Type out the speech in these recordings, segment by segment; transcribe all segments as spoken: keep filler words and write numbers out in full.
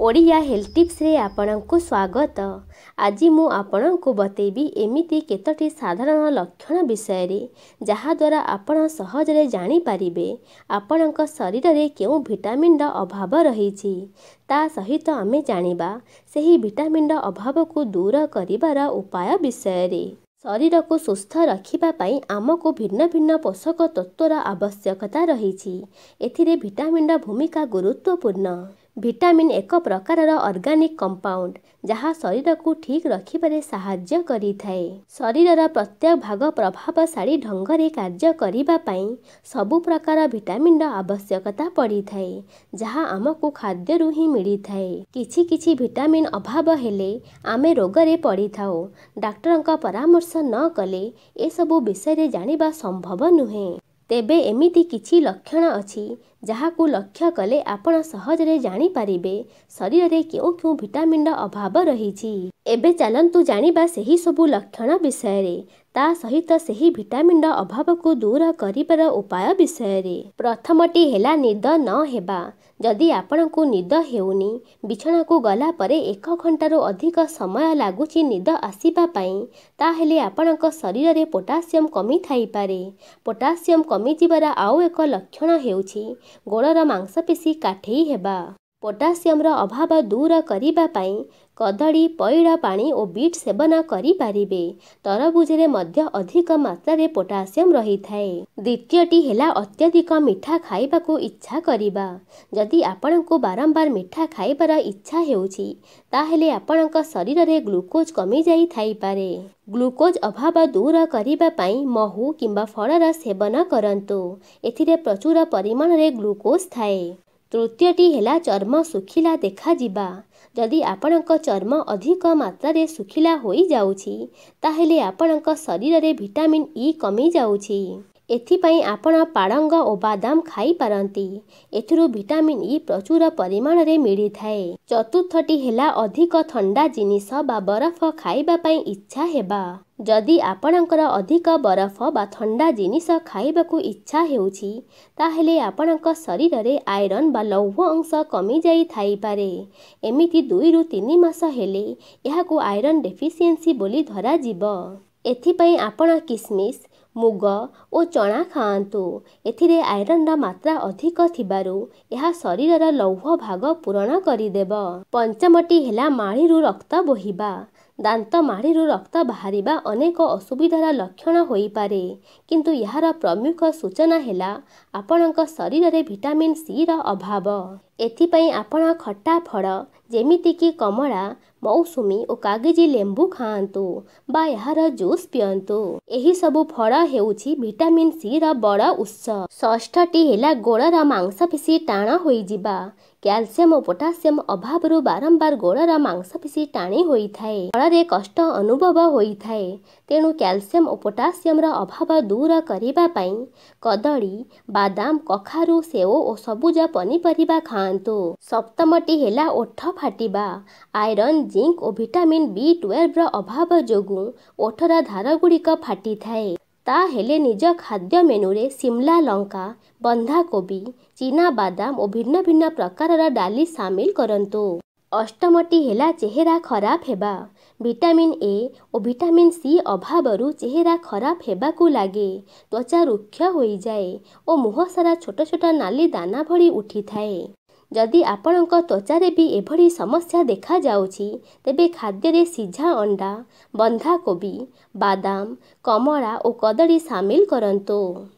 Odia health tips रे आपणको स्वागत। आज मु आपणको बतेबी एमिति केतोटी साधारण लक्षण विषय रे जहा द्वारा आपण सहजरे जानि पारिबे आपणक शरीर रे केउ विटामिन र अभाव रहिछि। ता सहित आमे जानिबा सेही विटामिन र अभाव को दूर करिबार उपाय विषय रे। शरीर को सुस्थ रखिबा पाई आमको भिन्न भिन्न पोषक तत्वर आवश्यकता रहिछि। एथिरे विटामिन र भूमिका गुरुत्वपूर्ण। विटामिन एक प्रकारर ऑर्गेनिक कंपाउंड जहाँ शरीर को ठीक रखिबारे सहाय्य करिथाए। शरीरर प्रत्येक भाग प्रभावशाली ढंगरे कार्य करिबा पाई सबु प्रकार विटामिन र आवश्यकता पड़िथाए जहाँ आमको खाद्यरु ही मिलिथाए। किछि किछि विटामिन अभाव हेले आमे रोगरे पड़िथाओ। डाक्टरंक परामर्श न कले ए सबु विषय रे जानिबा संभव नुहे। तेबे एमिति किछि लक्षण अछि जहाकू लक्ष्य कले आपण सहजरे जानि पारिबे शरीर रे केउ केउ विटामिन र अभाव रहिछि। एबे चलंतु जानिबा सेही सबु लक्षण विषय रे ता सहित सेही विटामिन र अभाव को दूर करिबार उपाय विषय रे। प्रथमटी हेला निद न हेबा। जदि आपण को निद हेउनी बिछना को गला परे एक घंटारो अधिक समय लागुची निद आसीबा पाई ताहेले आपणक शरीर रे पोटासियम कमी थाई पारे। पोटासियम कमी जिबार आउ एक लक्षण हेउछि गोड़र मांसपेशी काठेई हेबा। पोटासियम र अभाव दूर करिबा पाई कदली पइड़ा पानी और बीट सेवन करि पारिबे। तरबुजरे मध्य अधिक मात्रा रे पोटासियम रही थाए। द्वितीयटी हेला अत्यधिक मिठा खाइबा को इच्छा करिबा। जदि आपण को बारंबार मिठा खाइबार इच्छा हेउछि ताहेले आपणक शरीर रे ग्लूकोज कमी जाई थाई पारे। ग्लूकोज अभाव दूर करिबा पाई महू किंबा फलर सेवन करंतु। एथिरे प्रचुर परिमाण रे ग्लूकोज थाए। तृतीयटी हेला चर्म सुखिला देखा जिबा। जदि आपणक चर्म अधिक मात्रा रे सुखिला होई जाउछि ताहेले आपणक शरीर रे विटामिन ई कमी जाउछि। एथिपाई आपण पाड़ंग और बादाम खाई पारंती। एथिरु विटामिन ई प्रचुर परिमाण रे मिली थाए। चतुर्थटी हेला अधिक ठंडा जिनिस बा बरफ खाइबा पाई इच्छा हेबा। जदि आपणकर अधिक बरफ बा ठंडा जिनिस खाइबा को इच्छा हेउछि ताहेले आपणक शरीर रे आयरन बा लौह अंश कमी जाई थाई पारे। एमिति दुई रु तीन मास हेले एहाकु आयरन डेफिशिएंसी बोली धरा जिवो। एथिपाई आपण किसमिस मुग और चना खाआंतु। एथिरे आयरन रा मात्रा अधिक थिबारु यह शरीरर लौह भाग पूरण करिदेब। पंचमटी हेला माड़ीरु रक्त बोहिबा। दांत माड़ीरु रक्त बाहरिबा अनेक असुविधार लक्षण होई पारे किंतु यार प्रमुख सूचना हेला आपणक शरीर रे विटामिन सी रा अभाव। एथिपाई आपण खट्टा फल जेमिति कि कमला मौसुमी और कागजी लेंबू खाआंतु बा यार जूस पियंतु। एही सबु फल हेउछि विटामिन सी रा बड़ उत्स। षष्ठटी हेला गोड़र मांसपेशी टाण होई जिबा। कैल्शियम और पोटासियम अभावरु बारंबार गोड़र मांसपेशी टाणी होई थाए फଳରେ कष्ट अनुभव होई थाए। तेणु कैल्शियम और पोटासियम रा अभाव दूर करिबा पाई कदली बादाम कखारु सेओ और सबुज पनीपरिबा खाआंतु। सप्तमटी हेला ओठ फाटिबा। आयरन जिंक और विटामिन बी ट्वेल्व रा अभाव जोगु ओठरा धार गुड़िक फाटी थाए। ता हेले निज खाद्य मेनू रे शिमला लंका बंधा कोबी चीना बादाम और भिन्न भिन्न प्रकारर डाली सामिल करंतु। अष्टमटी हेला चेहरा खराब हेबा। विटामिन ए और विटामिन सी अभावरु चेहरा खराब हेबाकू लागे। त्वचा रुक्ष होई जाए और मुह सारा छोट छोट नाली दाना भली उठी थाए। जदि आपणक त्वचारे भी एभली समस्या देखा जाउछि तेबे खाद्य रे सिझा अंडा बंधा कोबी बादाम कमला और कदली सामिल करंतु।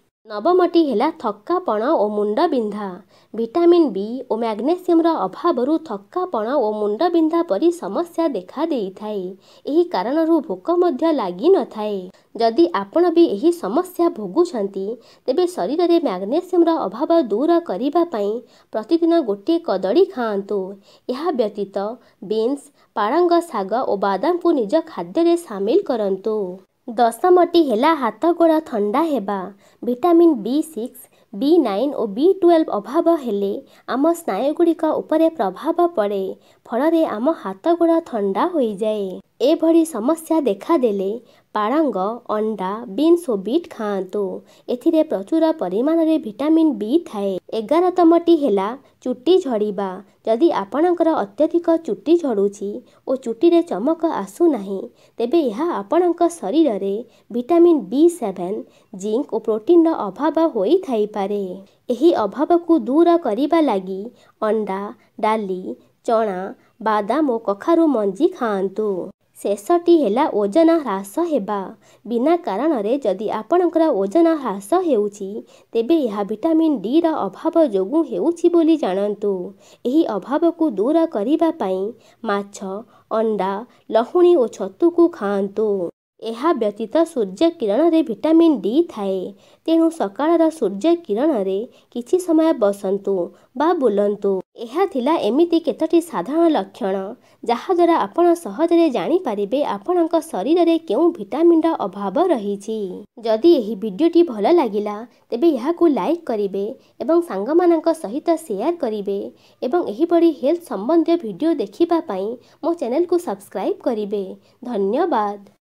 नवमटी हेला थक्कापण और मुंड बिंधा। विटामिन बी और मैग्नेशियम रा अभावरु थक्कापण और मुंड बिंधा परी समस्या देखा देई थाए। एही कारणरु भोक मध्य लागी न थाए। जदि आपण भी एही समस्या भोगुछंती तेबे शरीर रे मैग्नेशियम रा अभाव दूर करिबा पाई प्रतिदिन गोटे कदली खाआंतु। यह व्यतीत बीन्स पाळंग साग और बादाम को निज खाद्य रे सामिल करंतु। दशमटी हेला हाथ गोड़ ठंडा हेबा। Vitamin B six B nine और बी ट्वेल्व अभाव हेले आम स्नायुगुड़िक उपरे प्रभाव पड़े फल आम हाथ गोड़ ठंडा हो जाए। एभली समस्या देखा देले ପାଳଙ୍ଗ, ଅଣ୍ଡା, ବିନ୍ସ ଓ ବିଟ୍ ଖାଆନ୍ତୁ। ଏଥିରେ ପ୍ରଚୁର ପରିମାଣରେ ଭିଟାମିନ୍ ବି ଥାଏ। ଏଗାରତମଟି ହେଲା ଚୁଟି ଝଡ଼ିବା। ଯଦି ଆପଣଙ୍କର ଅତ୍ୟଧିକ ଚୁଟି ଝଡ଼ୁଛି ଓ ଚୁଟିରେ ଚମକ ଆସୁନାହିଁ, ତେବେ ଏହା ଆପଣଙ୍କ ଶରୀରରେ ଭିଟାମିନ୍ ବି ସେଭେନ, ଜିଙ୍କ୍ ଓ ପ୍ରୋଟିନ୍ର ଅଭାବ ହୋଇଥାଇପାରେ। ଏହି ଅଭାବକୁ ଦୂର କରିବା ଲାଗି ଅଣ୍ଡା, ଡାଲି, ଚଣା, ବାଦାମ ଓ କଖାରୁ ମଞ୍ଜି ଖାଆନ୍ତୁ। ଶେଷଟି ହେଲା ଓଜନ ହ୍ରାସ ହେବା। ବିନା କାରଣରେ ଯଦି ଆପଣଙ୍କର ଓଜନ ହ୍ରାସ ହେଉଛି, ତେବେ ଏହା ଭିଟାମିନ୍ ଡିର ଅଭାବ ଯୋଗୁଁ ହେଉଛି ବୋଲି ଜାଣନ୍ତୁ। ଏହି ଅଭାବକୁ ଦୂର କରିବା ପାଇଁ ମାଛ, ଅଣ୍ଡା, ଲହୁଣୀ ଓ ଛତୁକୁ ଖାଆନ୍ତୁ। ଏହା ବ୍ୟତୀତ ସୂର୍ଯ୍ୟ କିରଣରେ ଭିଟାମିନ୍ ଡି ଥାଏ। ତେଣୁ ସକାଳର ସୂର୍ଯ୍ୟ କିରଣରେ କିଛି ସମୟ ବସନ୍ତୁ ବା ବୁଲନ୍ତୁ। ଏହା ଥିଲା ଏମିତି କେତୋଟି ସାଧାରଣ ଲକ୍ଷଣ, ଯାହାଦ୍ୱାରା ଆପଣ ସହଜରେ ଜାଣିପାରିବେ ଆପଣଙ୍କ ଶରୀରରେ କେଉଁ ଭିଟାମିନ୍ର ଅଭାବ ରହିଛି। ଯଦି ଏହି ଭିଡ଼ିଓଟି ଭଲ ଲାଗିଲା, ତେବେ ଏହାକୁ ଲାଇକ୍ କରିବେ ଏବଂ ସାଙ୍ଗମାନଙ୍କ ସହିତ ସେୟାର କରିବେ ଏବଂ ଏହିପରି ହେଲ୍ଥ ସମ୍ବନ୍ଧୀୟ ଭିଡ଼ିଓ ଦେଖିବା ପାଇଁ ମୋ ଚ୍ୟାନେଲକୁ ସବସ୍କ୍ରାଇବ୍ କରିବେ। ଧନ୍ୟବାଦ।